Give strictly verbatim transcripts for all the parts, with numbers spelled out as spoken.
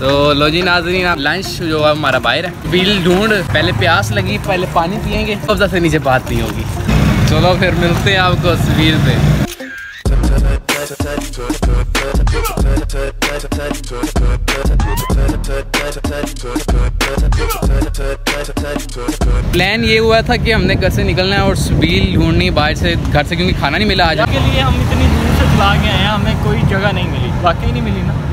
तो लो जी नाज़रीन, आप लंच जो है हमारा बाहर है, व्हील ढूंढ, पहले प्यास लगी, पहले पानी पियेंगे, कब्जा से नीचे बात नहीं होगी। चलो फिर मिलते हैं आपको उस व्हील पे। प्लान ये हुआ था कि हमने घर से निकलना है और व्हील ढूंढनी बाहर से, घर से, क्योंकि खाना नहीं मिला आज के लिए। हम इतनी दूर से चला के आए हैं, हमें कोई जगह नहीं मिली, वाकई नहीं मिली ना।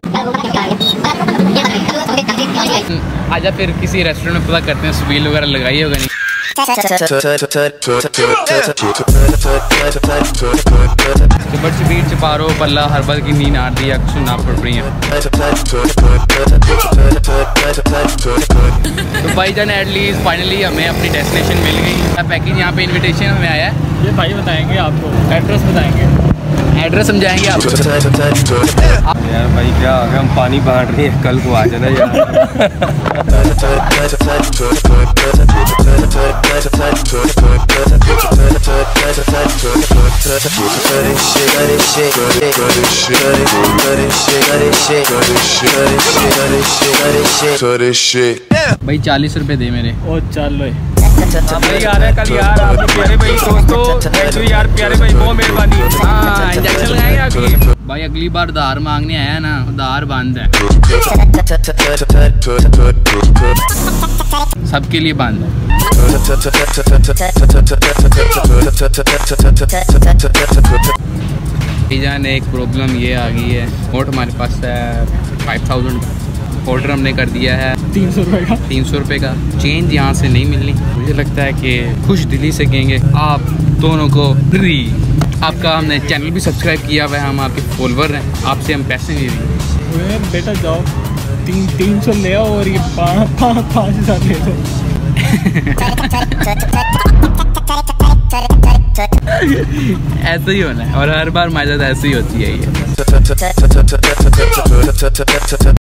आजा फिर किसी रेस्टोरेंट में पता करते हैं, व्हील वगैरह लगाई होगा नहीं। सुपर स्पीड चपारो पल्ला हरबल की नींद आती है, सुनना पड़ रही है। तो भाई जान एटलीस्ट फाइनली हमें अपनी डेस्टिनेशन मिल गई। पैकेज यहाँ पे इनविटेशन हमें आया है, ये भाई बताएंगे आपको, एड्रेस बताएंगे, एड्रेस समझाएंगे आपको। यार भाई क्या आ गया, हम पानी बांट रहे हैं, कल को आ जाना यार। भाई चालीस रुपए दे मेरे। ओ चलो भाई आ रहा है कल यार, आपने प्यारे भाई दोस्तों यार, प्यारे भाई बहुत मेहरबानी। हाँ इंजेक्शन लगाएंगे आपकी। भाई अगली बार उधार मांगने आया ना, उधार बंद है, सबके लिए बंद है। जान एक प्रॉब्लम ये आ गई है, नोट हमारे पास है फाइव थाउजेंड, ऑर्डर हमने कर दिया है तीन सौ रुपये का, तीन सौ रुपये का। चेंज यहाँ से नहीं मिलनी। मुझे लगता है कि खुश दिली से कहेंगे आप दोनों को फ्री। आपका हमने चैनल भी सब्सक्राइब किया हुआ है, हम आपके फॉलोवर हैं, आपसे हम पैसे नहीं देंगे। बेटा जाओ तीन तीन सौ ले आओ और ये पाँच पाँच पाँच हज़ार ले दो। ऐसा ही होना है और हर बार हमारे साथ ऐसे ही होती है ये।